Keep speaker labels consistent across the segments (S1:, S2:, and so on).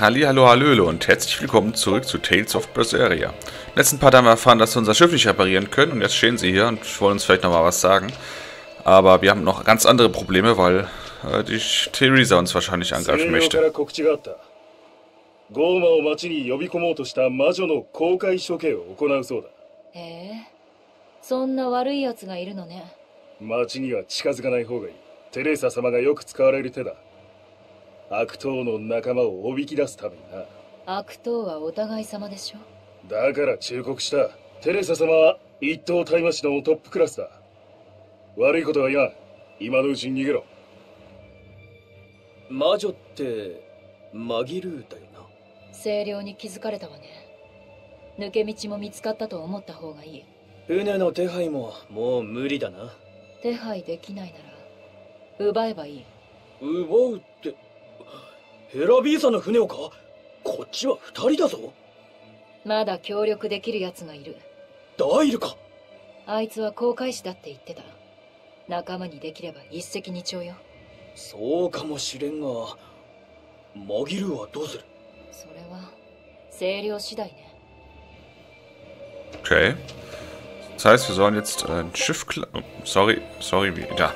S1: Hallihallo, hallöle und herzlich willkommen zurück zu Tales of Berseria. Im letzten Part haben wir erfahren, dass wir unser Schiff nicht reparieren können und jetzt stehen sie hier und wollen uns vielleicht nochmal was sagen. Aber wir haben noch ganz andere Probleme, weil die Theresa uns wahrscheinlich angreifen möchte. Okay. Das heißt, wir sollen jetzt ein Schiff... sorry, wieder.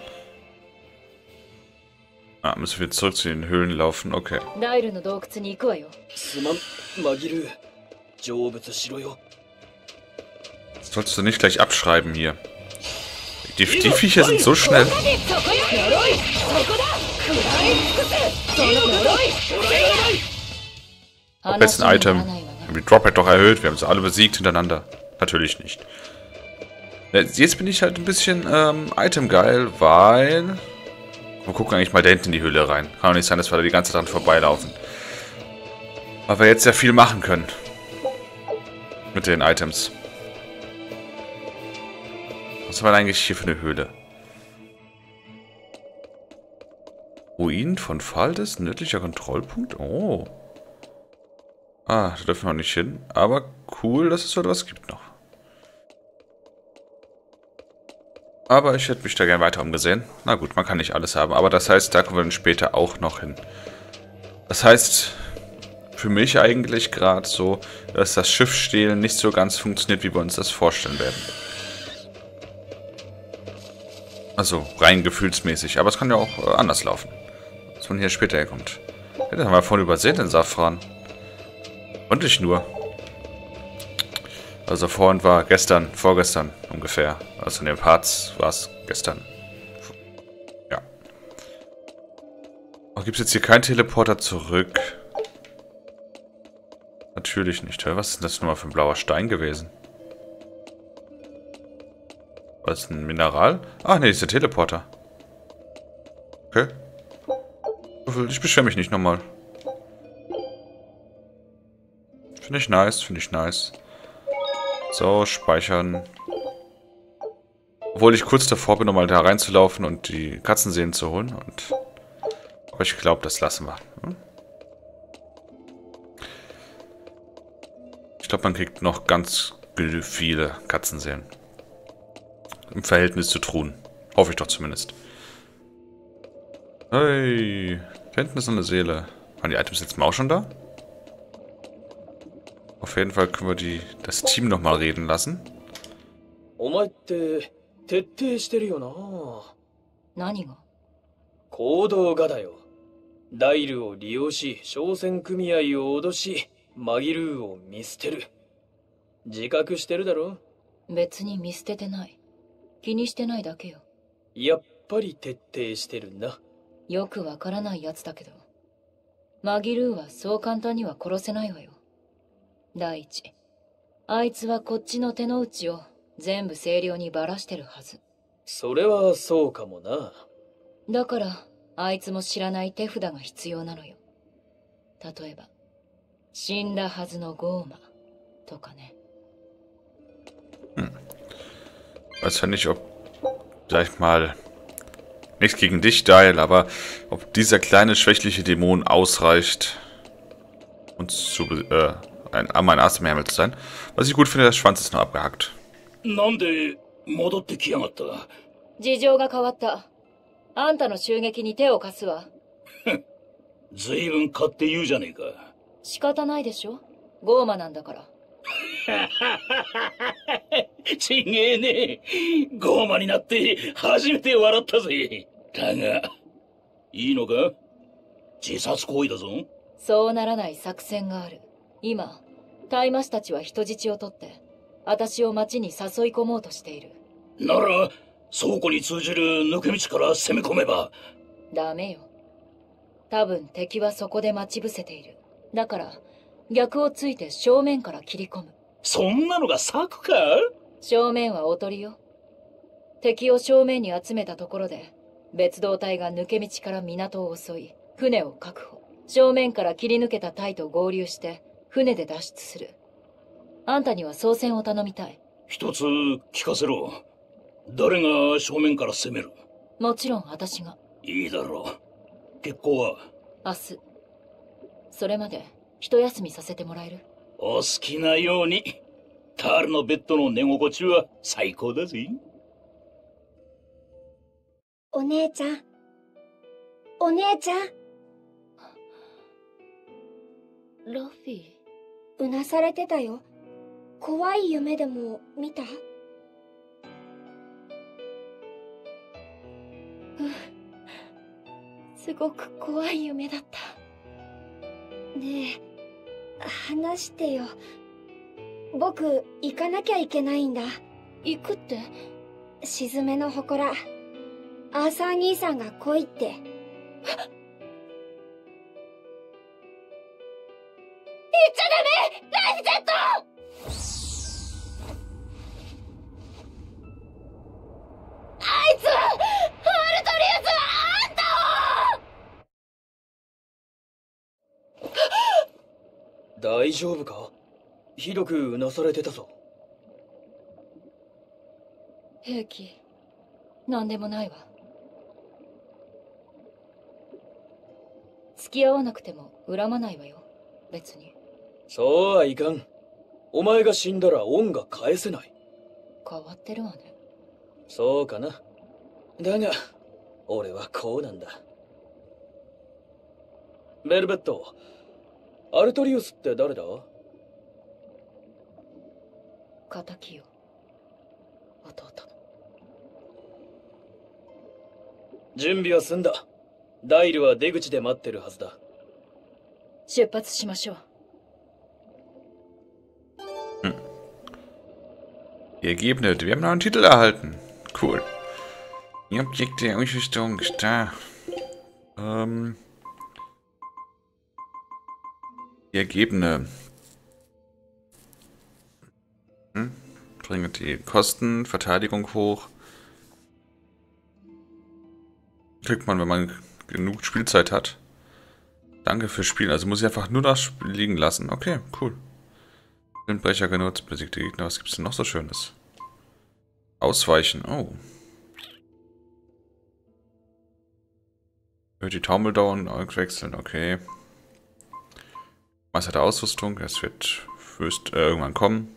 S1: Ah, müssen wir zurück zu den Höhlen laufen? Okay. Das solltest du nicht gleich abschreiben hier. Die Viecher sind so schnell. Ob jetzt ein Item. Die Drop hat doch erhöht. Wir haben sie alle besiegt hintereinander. Natürlich nicht. Jetzt bin ich halt ein bisschen Item-geil, weil... Wir gucken eigentlich mal da hinten in die Höhle rein. Kann doch nicht sein, dass wir da die ganze Zeit dran vorbeilaufen. Aber wir jetzt sehr viel machen können. Mit den Items. Was war denn eigentlich hier für eine Höhle? Ruinen von Faldes, nördlicher Kontrollpunkt? Oh. Ah, da dürfen wir noch nicht hin. Aber cool, dass es so etwas gibt noch. Aber ich hätte mich da gerne weiter umgesehen. Na gut, man kann nicht alles haben. Aber das heißt, da kommen wir dann später auch noch hin. Das heißt, für mich eigentlich gerade so, dass das Schiffstehlen nicht so ganz funktioniert, wie wir uns das vorstellen werden. Also, rein gefühlsmäßig. Aber es kann ja auch anders laufen. Dass man hier später herkommt. Ja, das haben wir vorhin übersehen, den Safran. Und nicht nur. Also vorhin war vorgestern ungefähr. Also in den Parts war es gestern. Ja. Oh, gibt es jetzt hier keinen Teleporter zurück? Natürlich nicht. Was ist denn das nochmal für ein blauer Stein gewesen? Was ist ein Mineral? Ach nee, ist der Teleporter. Okay. Ich beschwere mich nicht nochmal. Finde ich nice, finde ich nice. So, speichern. Obwohl ich kurz davor bin, nochmal da reinzulaufen und die Katzenseelen zu holen. Aber ich glaube, das lassen wir. Ich glaube, man kriegt noch ganz viele Katzenseelen. Im Verhältnis zu Truhen. Hoffe ich doch zumindest. Hey, da hinten ist noch eine Seele. Waren die Items jetzt mal auch schon da? Auf jeden Fall können wir das Team nochmal reden lassen. Weiß ja nicht, ob gleich mal nichts gegen dich, Dial, aber ob dieser kleine schwächliche Dämon ausreicht, uns zu ein Ass-Himmel zu sein. Was ich gut finde, der Schwanz ist nur abgehackt.
S2: ずいぶん買って言うじゃねえか。
S3: 仕方ないでしょ、ゴーマなんだから。
S2: ちげえね。ゴーマになって初めて笑ったぜ。だが、いいのか？自殺行為だぞ。
S3: そうならない作戦がある。今、タイマシたちは人質を取って、私を町に誘い込もうとしている。
S2: なら、倉庫に通じる抜け道から攻め込めば。
S3: ダメよ。多分敵はそこで待ち伏せている。だから、逆をついて正面から切り込む。
S2: そんなのが策か？
S3: 正面はおとりよ。敵を正面に集めたところで、別動隊が抜け道から港を襲い、船を確保。正面から切り抜けた隊と合流して、船で脱出する。あんたには操船を頼みたい。
S2: 一つ聞かせろ。誰が正面から攻める？
S3: もちろん私が。
S2: いいだろう。結構は？
S3: 明日。それまで一休みさせてもらえる？
S2: お好きなように。カールのベッドの寝心地は最高だぜ。
S4: お姉ちゃん。お姉ちゃん。
S3: ラフィー。
S4: うなされてたよ。怖い夢でも見た？
S3: すごく怖い夢だった。
S4: ねえ、話してよ。僕、行かなきゃいけないんだ。
S3: 行くって？
S4: しずめの祠。アーサー兄さんが来いって。言っちゃダメ！ライフゼット！あいつは、アルトリウスはあんた
S5: を！大丈夫か？ひどくうなされてたぞ。
S3: 平気。なんでもないわ。付き合わなくても恨まないわよ。別に。
S5: そうはいかん。お前が死んだら恩が返せない。
S3: 変わってるわね。
S5: そうかな。だが、俺はこうなんだ。ベルベット、アルトリウスって誰だ？
S3: 敵よ。弟の。
S5: 準備は済んだ。ダイルは出口で待ってるはずだ。
S3: 出発しましょう。
S1: Die Ergebnisse. Wir haben noch einen Titel erhalten. Cool. Die Objekte der Einschüchterung ist da. Die Ergebnisse. Bringen die Kosten, Verteidigung hoch. Kriegt man, wenn man genug Spielzeit hat. Danke fürs Spielen. Also muss ich einfach nur das Spiel liegen lassen. Okay, cool. Windbrecher genutzt, besiegte Gegner. Was gibt es denn noch so Schönes? Ausweichen. Oh. Die Taumeldauer wechseln. Okay. Meister der Ausrüstung. Es wird irgendwann kommen.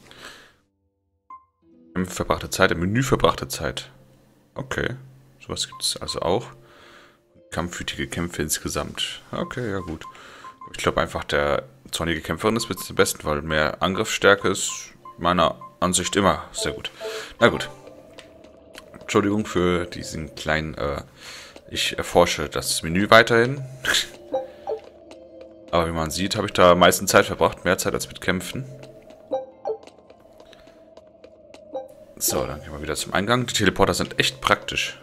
S1: Verbrachte Zeit. Im Menü verbrachte Zeit. Okay. Sowas gibt es also auch. Kampfwütige Kämpfe insgesamt. Okay, ja gut. Ich glaube einfach, der zornige Kämpferin ist jetzt am besten, weil mehr Angriffsstärke ist meiner Ansicht immer sehr gut. Na gut. Entschuldigung für diesen kleinen, ich erforsche das Menü weiterhin. Aber wie man sieht, habe ich da am meisten Zeit verbracht. Mehr Zeit als mit Kämpfen. So, dann gehen wir wieder zum Eingang. Die Teleporter sind echt praktisch.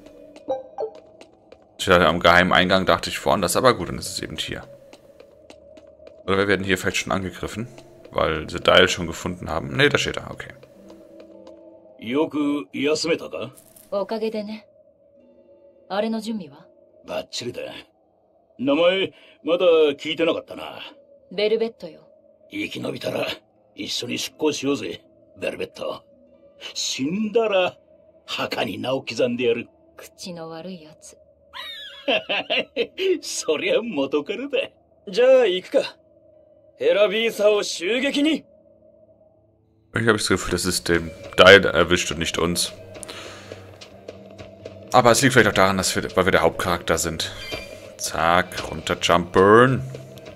S1: Ich hatte am geheimen Eingang, dachte ich woanders, aber gut, dann ist es eben hier. Oder wir werden hier vielleicht schon angegriffen, weil sie Dial schon gefunden haben. Ne, da steht er, okay.
S2: よく休めたか？
S3: おかげでね。あれの準備は？
S2: バッチリだ。名前、まだ聞いてなかったな。
S3: ベルベットよ。
S2: 生き延びたら一緒に出航しようぜ、ベルベット。死んだら墓に名を刻んでやる。
S3: 口の悪いやつ。
S2: そりゃ元からだ。
S5: じゃあ行くか。ヘラビーサを襲撃に。
S1: Ich habe das Gefühl, das ist den Dial erwischt und nicht uns. Aber es liegt vielleicht auch daran, weil wir der Hauptcharakter sind. Zack, runterjumpen.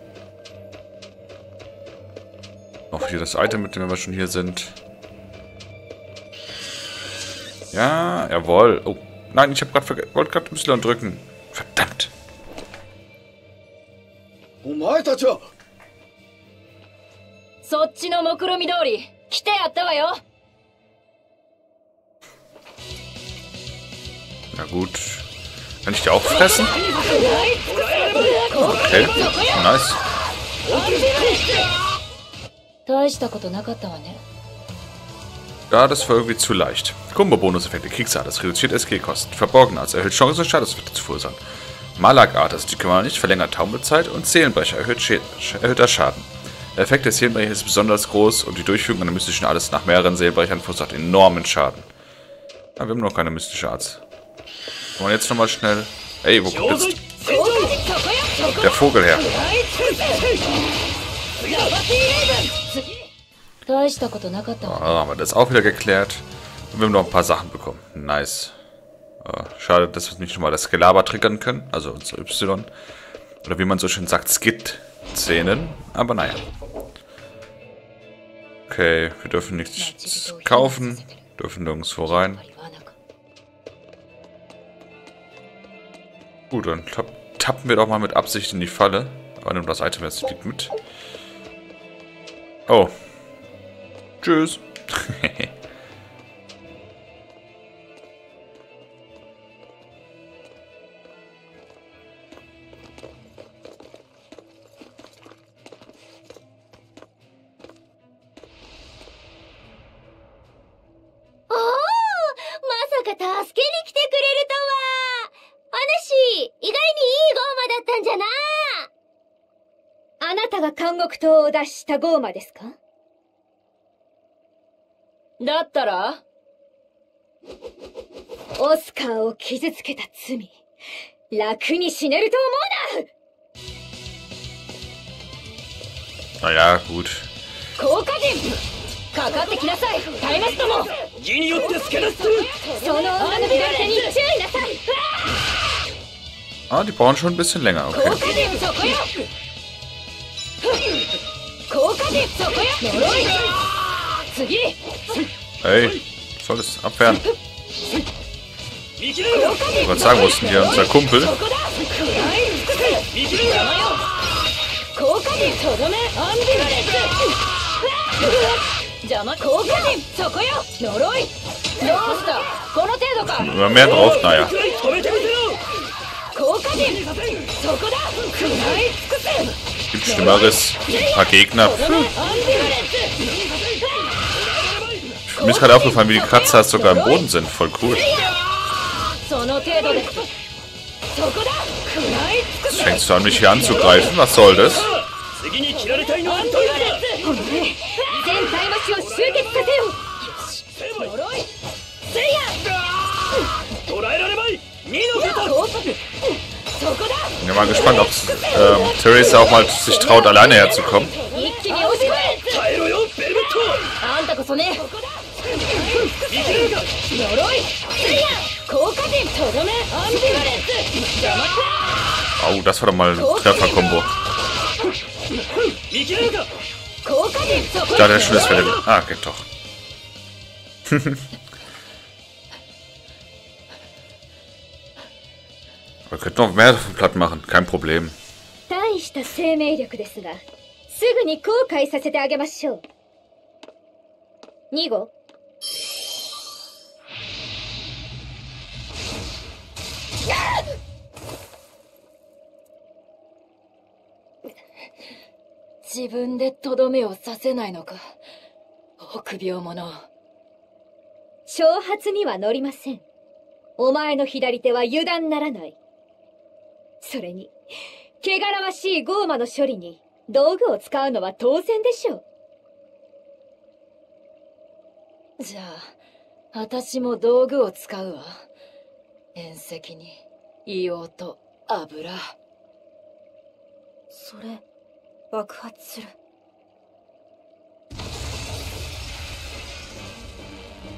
S1: Noch hier das Item, mit dem wir schon hier sind. Ja, jawohl. Oh, nein, ich wollte gerade Y drücken. Verdammt.
S6: お前たちは
S3: そっちの目論見通り来てやったわよ。
S1: Na gut. Kann ich die auch fressen? Okay, nice.
S3: 大したことなかったわね。
S1: Ja, das war irgendwie zu leicht. Combo-Bonus-Effekte, Kriegsart, das reduziert SG-Kosten. Verborgenart, erhöht Chancen, Schadenseffekte zu verursachen. Malagart, das die Kümmer nicht, verlängert Taumelzeit. Und Seelenbrecher, erhöhter Schaden. Der Effekt des Seelenbrechers ist besonders groß und die Durchführung einer mystischen Arzt nach mehreren Seelenbrechern verursacht enormen Schaden. Ja, wir haben noch keine mystische Arzt. Und jetzt nochmal schnell. Ey, wo kommt jetzt der Vogel her?
S3: 大したことなかったわ。
S1: Ah, haben wir das auch wieder geklärt. Und wir haben noch ein paar Sachen bekommen. Nice. Schade, dass wir nicht nochmal das Gelaber triggern können. Also unser Y. Oder wie man so schön sagt, Skit-Szenen. Aber naja. Okay, wir dürfen nichts kaufen. Dürfen nirgendwo rein. Gut, dann tappen wir doch mal mit Absicht in die Falle. Aber nimm das Item jetzt liegt mit. Oh. Tschüss.
S4: を脱したゴーマですか？
S3: だったら
S4: オスカーを傷つけた罪、楽に死ねると思うな。
S1: Naja, gut.
S3: 効果陣かかってきなさい、タイメストも。
S2: 義によってスケルス
S4: その女の左手に注意なさい。
S1: Ah, die brauchen schon ein bisschen länger, okay.
S3: 効果陣そこよ。効果陣そこよ。呪い次。
S1: Hey, soll es abwehren? Ich wollte sagen, wo ist denn hier unser Kumpel?
S3: 効果陣とどめアンビバレンス。邪魔効果陣そこよ。呪いどうしたこの程度か。
S1: Immer mehr drauf, naja.
S3: 効果陣そこだ。食らい尽くせ。
S1: Gibt Schlimmeres. Ein paar Gegner. Mir ist gerade aufgefallen, wie die Kratzer sogar im Boden sind. Voll cool. Jetzt fängst du an, mich hier anzugreifen. Was soll das? Ich bin mal gespannt, ob Theresa auch mal sich traut, alleine herzukommen. Oh, das war doch mal ein Treffer-Kombo. Ich dachte schon, das wäre der... Ah, geht doch. Wir könnten noch mehr davon platt machen, kein Problem.
S4: 大した生命力ですが、すぐに後悔させてあげましょう。2号。
S3: 自分でとどめを刺せないのか、臆病者。
S4: 挑発には乗りません。お前の左手は油断ならない。それに、汚らわしいゴーマの処理に道具を使うのは当然でしょう。
S3: じゃあ、私も道具を使うわ。縁石に硫黄と油。
S4: それ、爆発する。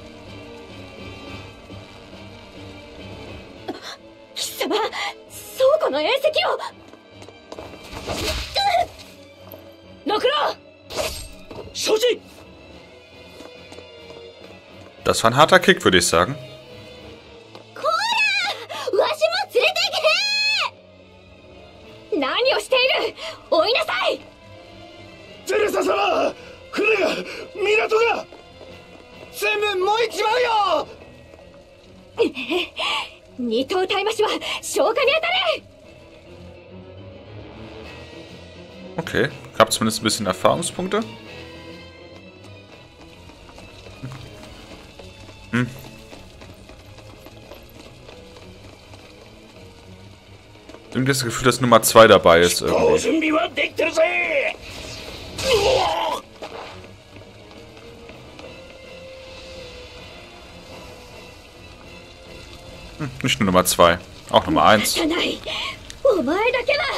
S4: 貴様、そうこの縁石を。
S3: 六郎。
S2: 承知。
S1: Das war ein harter Kick, würde ich sagen.
S4: こら、わしも連れて行け。何をしている。追いなさい。
S2: テレサ様、船が、港が全部燃えちまうよ。
S4: 二頭耐増しは消火に当たれ。
S1: Okay, ich habe zumindest ein bisschen Erfahrungspunkte. Irgendwie das Gefühl, dass Nummer 2 dabei ist. Irgendwie.
S2: 準備はできてるぜ。
S1: Nicht nur Nummer 2, auch Nummer 1.
S4: じゃない。お前だけは。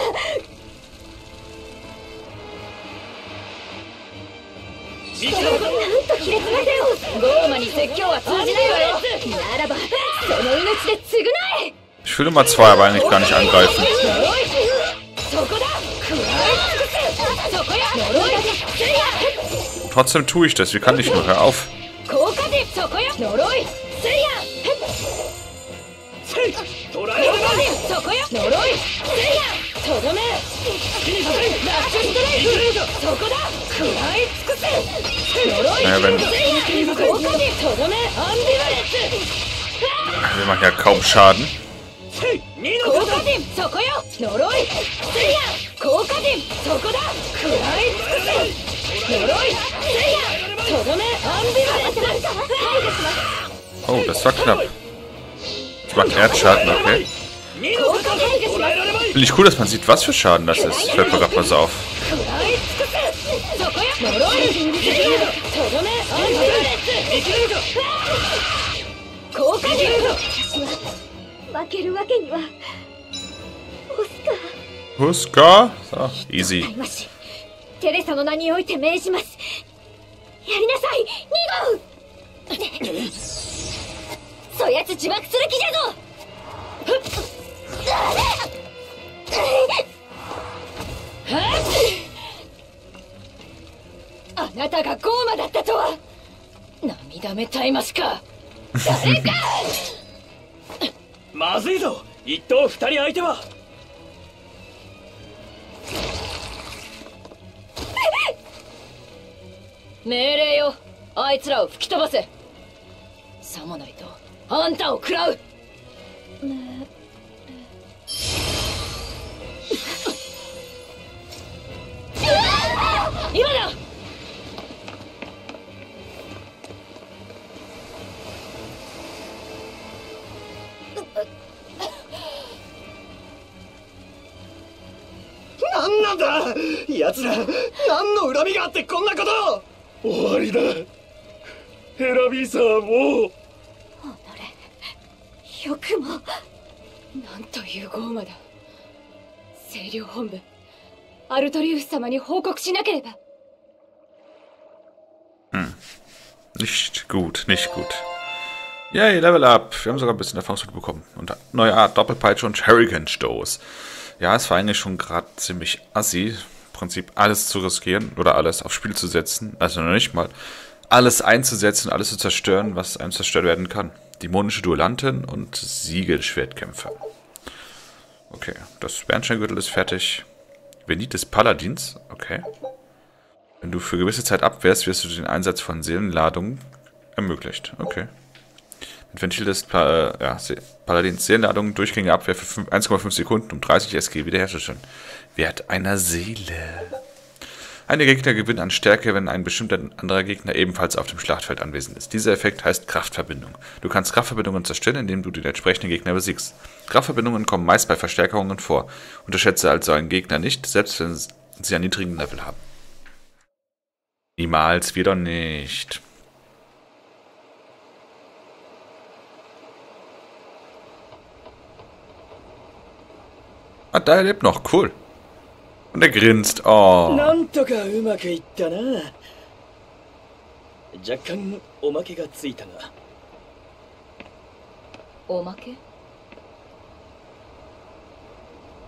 S4: なんと卑劣な手を。ゴーマに説教は通じないわよ。ならばその命で償え。
S1: Ich will Nummer 2 aber eigentlich gar nicht angreifen.
S4: そこだ。そこや。呪いだ。
S1: Trotzdem tue ich das. Wie kann ich nur? Hör auf.
S4: 効果でそこや。呪い。せいや。
S2: 捕らえられない。
S4: そこや。呪い。せいや。とどめ。ラッシュストライク。そこだ。食らい尽くせ。呪い。
S1: Naja, wenn...
S4: 効果でとどめ。アンビバレンス。
S1: Wir machen ja kaum Schaden.
S4: 効果陣そこよ。呪い。せいや。効果陣そこだ。食らい尽くせ。呪い。せいや。とどめ。アンビバレンス。排除します。
S1: Oh, das war knapp. Ich mache Erdschaden, okay.
S4: 効果排除します。
S1: Finde ich cool, dass man sieht, was für Schaden das ist. Fällt mir gerade mal so auf.
S4: 食らい尽くせ。そこよ。呪い。せいや。とどめ。アンビバレンス。効果陣。私は負けるわけには。オスカ。
S1: Huska? So, easy.
S4: テレサの名において命じます。やりなさい、2号。そやつ自爆する気じゃぞ。あなたがゴーマだったとは。涙目たいましか。誰か。
S5: まずいぞ。一頭二人相手は。
S3: 命令よ。あいつらを吹き飛ばせ。さもないとあんたを食らう。今だ。
S2: なんなんだ。奴ら何の恨みがあってこんなこと。終わりだ。ヘラビーサーもう。
S4: よくも。
S3: なんというゴーマだ。清涼本部アルトリウス様に報告しなければ。
S1: Nicht gut, nicht gut. Yay, Level Up. Wir haben sogar ein bisschen Erfahrungspunkte bekommen. Und neue Art, Doppelpeitsche und Hurricane-Stoß. Ja, es war eigentlich schon gerade ziemlich assi. Im Prinzip alles zu riskieren oder alles aufs Spiel zu setzen. Also noch nicht mal. Alles einzusetzen, alles zu zerstören, was einem zerstört werden kann. Dämonische Duellantin und Siegelschwertkämpfer. Okay, das Bernsteingürtel ist fertig. Venit des Paladins. Okay. Wenn du für gewisse Zeit abwehrst, wirst du den Einsatz von Seelenladungen ermöglicht. Okay. Mit Ventil des Paladins Seelenladungen durchgängige Abwehr für 1,5 Sekunden um 30 SG wiederherzustellen. Wert einer Seele. Einige Gegner gewinnen an Stärke, wenn ein bestimmter anderer Gegner ebenfalls auf dem Schlachtfeld anwesend ist. Dieser Effekt heißt Kraftverbindung. Du kannst Kraftverbindungen zerstören, indem du den entsprechenden Gegner besiegst. Kraftverbindungen kommen meist bei Verstärkungen vor. Unterschätze also einen Gegner nicht, selbst wenn sie einen niedrigen Level haben. Niemals wieder nicht. Ah, da lebt noch. Cool. Und er grinst. Oh.
S5: なんとかうまくいったな。若干おまけがついたが。
S3: おまけ？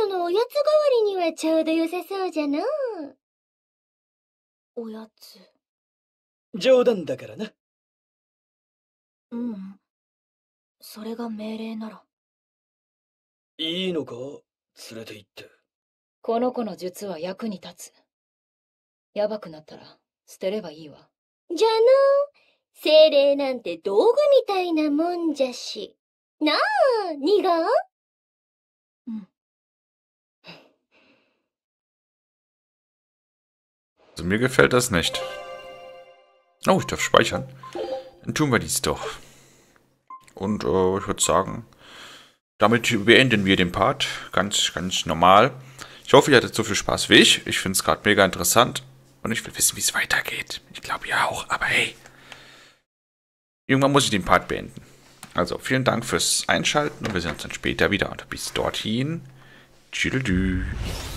S6: トのおやつ代わりにはちょうど良さそうじゃな。
S3: おやつ。
S5: 冗談だからな。
S3: うん。それが命令なら。
S5: いいのか連れて行って。
S3: この子の術は役に立つ。やばくなったら捨てればいいわ。
S6: じゃの、精霊なんて道具みたいなもんじゃし。なあ、ニガー？
S3: うん。
S1: Also mir gefällt das nicht. Oh, ich darf speichern. Dann tun wir dies doch. Und ich würde sagen, damit beenden wir den Part. Ganz, ganz normal. Ich hoffe, ihr hattet so viel Spaß wie ich. Ich finde es gerade mega interessant. Und ich will wissen, wie es weitergeht. Ich glaube ja auch, aber hey. Irgendwann muss ich den Part beenden. Also, vielen Dank fürs Einschalten und wir sehen uns dann später wieder. Und bis dorthin. Tschüdelü.